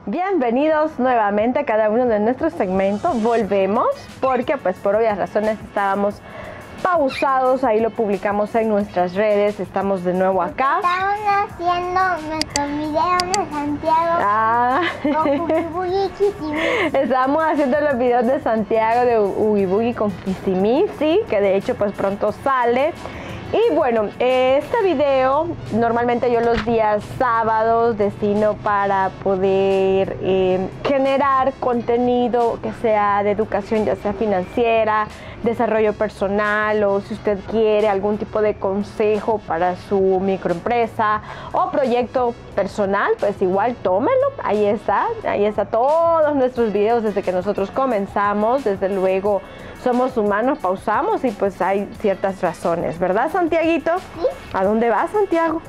Bienvenidos nuevamente a cada uno de nuestros segmentos. Volvemos porque pues por obvias razones estábamos pausados, ahí lo publicamos en nuestras redes, estamos de nuevo acá. Estamos haciendo nuestro video de Santiago con Oogie Boogie Kissimmee. Estamos haciendo los videos de Santiago de Oogie Boogie con Kissimmee, sí, que de hecho pues pronto sale. Y bueno, este video normalmente yo los días sábados destino para poder generar contenido que sea de educación, ya sea financiera, desarrollo personal, o si usted quiere algún tipo de consejo para su microempresa o proyecto personal, pues igual tómelo, ahí está todos nuestros videos desde que nosotros comenzamos. Desde luego somos humanos, pausamos y pues hay ciertas razones, ¿verdad, Santiaguito? Sí. ¿A dónde va, Santiago?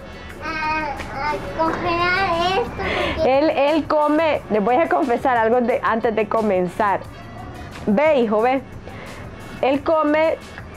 A congelar esto. Porque... Él come, le voy a confesar algo antes de comenzar. Ve, hijo, ve. Él come,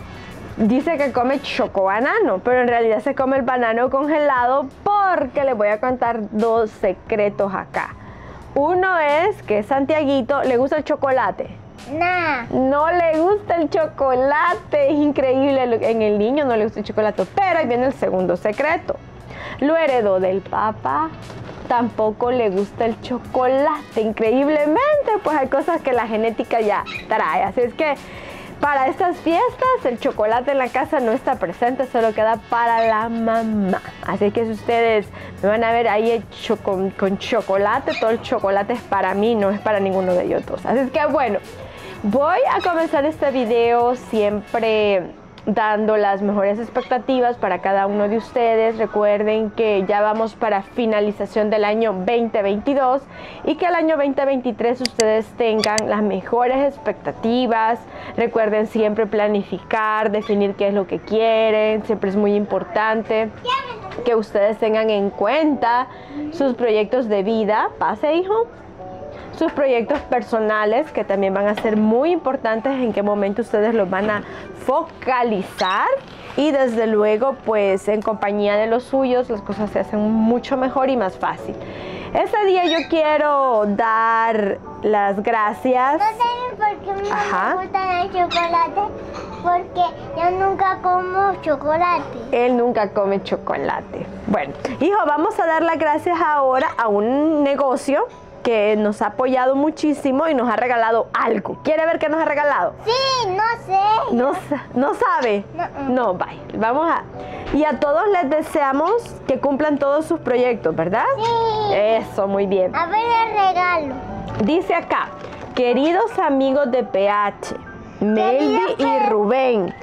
dice que come chocobanano, pero en realidad se come el banano congelado porque le voy a contar dos secretos acá. Uno es que Santiaguito le gusta el chocolate. Nah. No le gusta el chocolate, es increíble, en el niño no le gusta el chocolate, pero ahí viene el segundo secreto. Lo heredó del papá, tampoco le gusta el chocolate, increíblemente, pues hay cosas que la genética ya trae, así es que para estas fiestas el chocolate en la casa no está presente, solo queda para la mamá. Así que si ustedes me van a ver ahí hecho con chocolate, todo el chocolate es para mí, no es para ninguno de ellos dos. Así es que bueno, voy a comenzar este video siempre dando las mejores expectativas para cada uno de ustedes. Recuerden que ya vamos para finalización del año 2022 y que el año 2023 ustedes tengan las mejores expectativas. Recuerden siempre planificar, definir qué es lo que quieren. Siempre es muy importante que ustedes tengan en cuenta sus proyectos de vida. Pase, hijo. Sus proyectos personales, que también van a ser muy importantes, en qué momento ustedes los van a focalizar, y desde luego pues en compañía de los suyos las cosas se hacen mucho mejor y más fácil. Este día yo quiero dar las gracias. ¿No saben por qué me gusta el chocolate? Porque yo nunca como chocolate. Él nunca come chocolate. Bueno, hijo, vamos a dar las gracias ahora a un negocio que nos ha apoyado muchísimo y nos ha regalado algo. ¿Quiere ver qué nos ha regalado? Sí, no sé. ¿No sabe? No, bye. Vamos a... Y a todos les deseamos que cumplan todos sus proyectos, ¿verdad? Sí. Eso, muy bien. A ver el regalo. Dice acá, queridos amigos de PH, Melby y Rubén,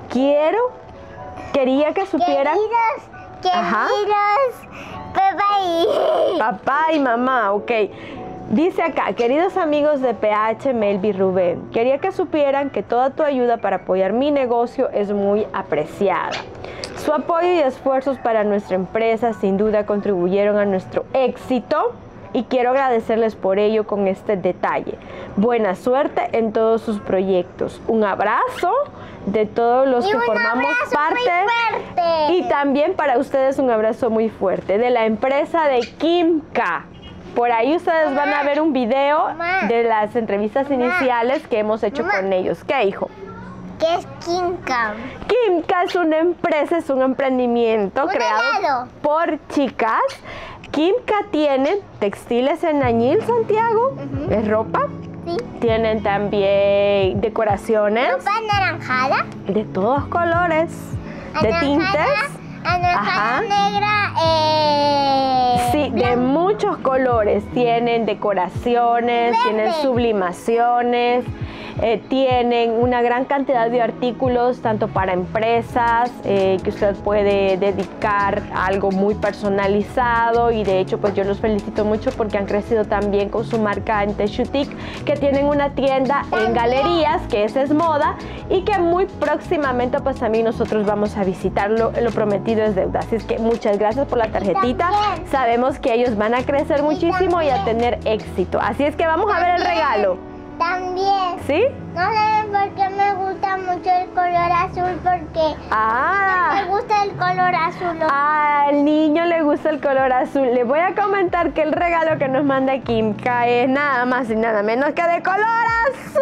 quería que supieran... Queridos papá y mamá, ok. Dice acá, queridos amigos de PH, Melby y Rubén, quería que supieran que toda tu ayuda para apoyar mi negocio es muy apreciada. Su apoyo y esfuerzos para nuestra empresa sin duda contribuyeron a nuestro éxito y quiero agradecerles por ello con este detalle. Buena suerte en todos sus proyectos. Un abrazo de todos los que formamos parte, y también para ustedes un abrazo muy fuerte de la empresa de Kimka. Por ahí ustedes van a ver un video de las entrevistas iniciales que hemos hecho con ellos. ¿Qué, hijo? ¿Qué es Kimka? Kimka es una empresa, es un emprendimiento creado por chicas. Kimka tiene textiles en añil, Santiago, es ropa. Sí. Tienen también decoraciones. ¿Ropa anaranjada? De todos colores, de tintes. Anaranjada, negra, sí, de muchos colores. Tienen decoraciones, tienen sublimaciones. Tienen una gran cantidad de artículos tanto para empresas que usted puede dedicar a algo muy personalizado, y de hecho pues yo los felicito mucho porque han crecido también con su marca en Teshutik, que tienen una tienda en galerías, que esa es moda, y que muy próximamente pues también nosotros vamos a visitarlo. Lo prometido es deuda, así es que muchas gracias por la tarjetita. Sabemos que ellos van a crecer muchísimo y a tener éxito, así es que vamos a ver el regalo. También. ¿Sí? No sé por qué me gusta mucho el color azul, porque me gusta el color azul. Al niño le gusta el color azul. Le voy a comentar que el regalo que nos manda Kimka es nada más y nada menos que de color azul.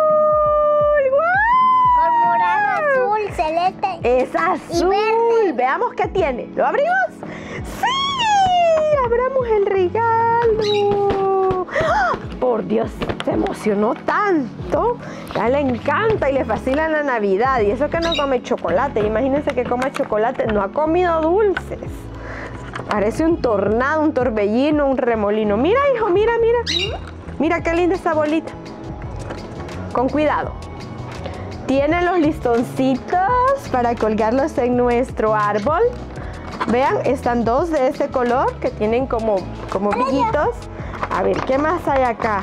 Con morado, azul, celeste. Es azul. Y verde. Veamos qué tiene. ¿Lo abrimos? ¡Sí! Abramos el regalo. ¡Ah! Por Dios, se emocionó tanto. A él le encanta y le fascina la Navidad. Y eso que no come chocolate. Imagínense que coma chocolate. No ha comido dulces. Parece un tornado, un torbellino, un remolino. Mira, hijo, mira, mira. Mira qué linda esta bolita. Con cuidado. Tiene los listoncitos para colgarlos en nuestro árbol. Vean, están dos de este color que tienen como brillitos. A ver, ¿qué más hay acá?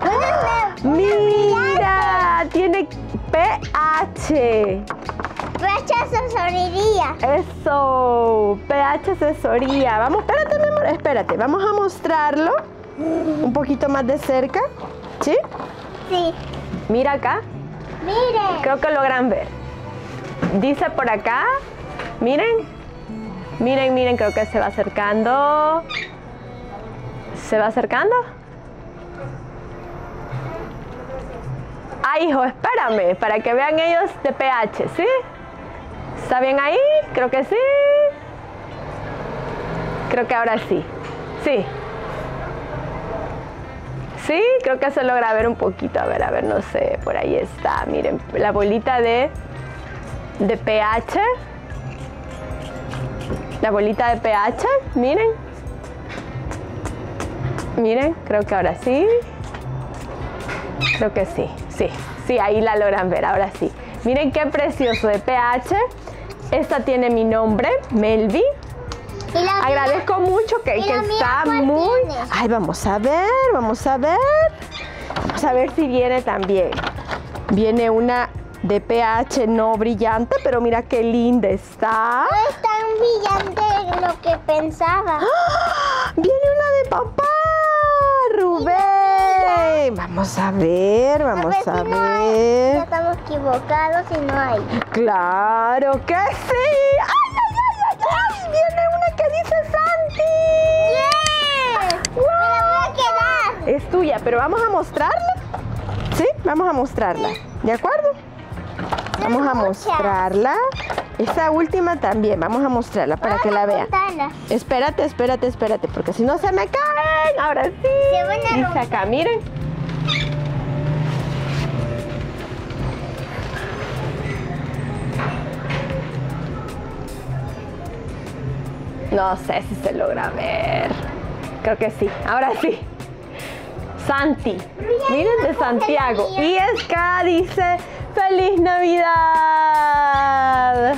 ¡Mira! Tiene pH. pH asesoría. Eso, pH asesoría. Vamos, espérate, mi amor, espérate. Vamos a mostrarlo un poquito más de cerca. ¿Sí? Sí. Mira acá. Miren. Creo que logran ver. Dice por acá. Miren. Miren, miren, creo que se va acercando. ¿Se va acercando? Ay, hijo, espérame, para que vean ellos de pH, ¿sí? ¿Está bien ahí? Creo que sí. Creo que ahora sí. Sí. Sí, creo que se logra ver un poquito. A ver, no sé, por ahí está. Miren, la bolita de pH. La bolita de pH, miren. Miren, creo que ahora sí. Creo que sí, sí, ahí la logran ver, ahora sí. Miren qué precioso de pH. Esta tiene mi nombre, Melvi. Agradezco mucho que está muy... Ay, vamos a ver. Vamos a ver si viene también. Viene una de pH no brillante, pero mira qué linda está. No es tan brillante lo que pensaba. ¡Ah! Viene una de papá, Rubén. Vamos a ver, vamos a ver. Ya estamos equivocados y no hay. Claro que sí. ¡Ay, ay, ay, ay, ay! Viene una que dice Santi. ¡Yes! ¡Wow! Me la voy a quedar. Es tuya, pero vamos a mostrarla. ¿Sí? Vamos a mostrarla. ¿De acuerdo? Vamos a mostrarla. Esa última también, vamos a mostrarla para que la vean. Espérate, espérate, espérate, porque si no se me caen. Ahora sí. Dice acá, miren. No sé si se logra ver. Creo que sí. Ahora sí. Santi. Miren, de Santiago. Y Esca dice: ¡Feliz Navidad!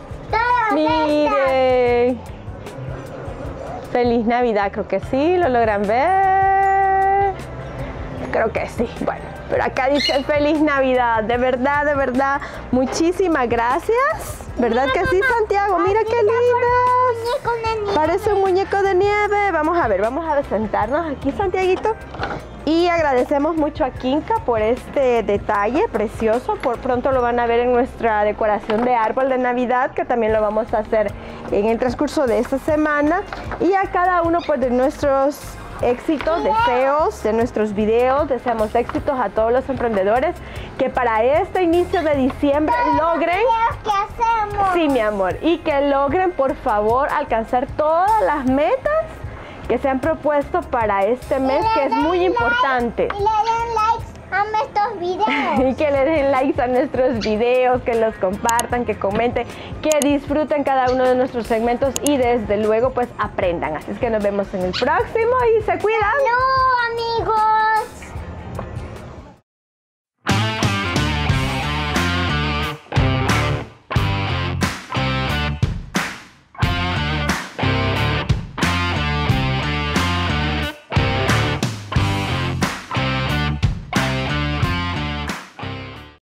Miren. Feliz Navidad, creo que sí, lo logran ver. Creo que sí, bueno, pero acá dice Feliz Navidad, de verdad, muchísimas gracias. ¿Verdad que sí, Santiago? Mira qué lindas. Parece un muñeco de nieve. Vamos a ver, vamos a sentarnos aquí, Santiaguito. Y agradecemos mucho a Kimka por este detalle precioso. Por pronto lo van a ver en nuestra decoración de árbol de Navidad, que también lo vamos a hacer en el transcurso de esta semana. Y a cada uno pues, de nuestros éxitos, deseos, de nuestros videos, deseamos éxitos a todos los emprendedores que para este inicio de diciembre logren... ¿Qué hacemos? Sí, mi amor, y que logren por favor alcanzar todas las metas que se han propuesto para este mes, que es muy importante. Y le den likes a estos videos. Y que le den likes a nuestros videos, que los compartan, que comenten, que disfruten cada uno de nuestros segmentos y desde luego pues aprendan. Así es que nos vemos en el próximo y se cuidan. ¡No, amigos!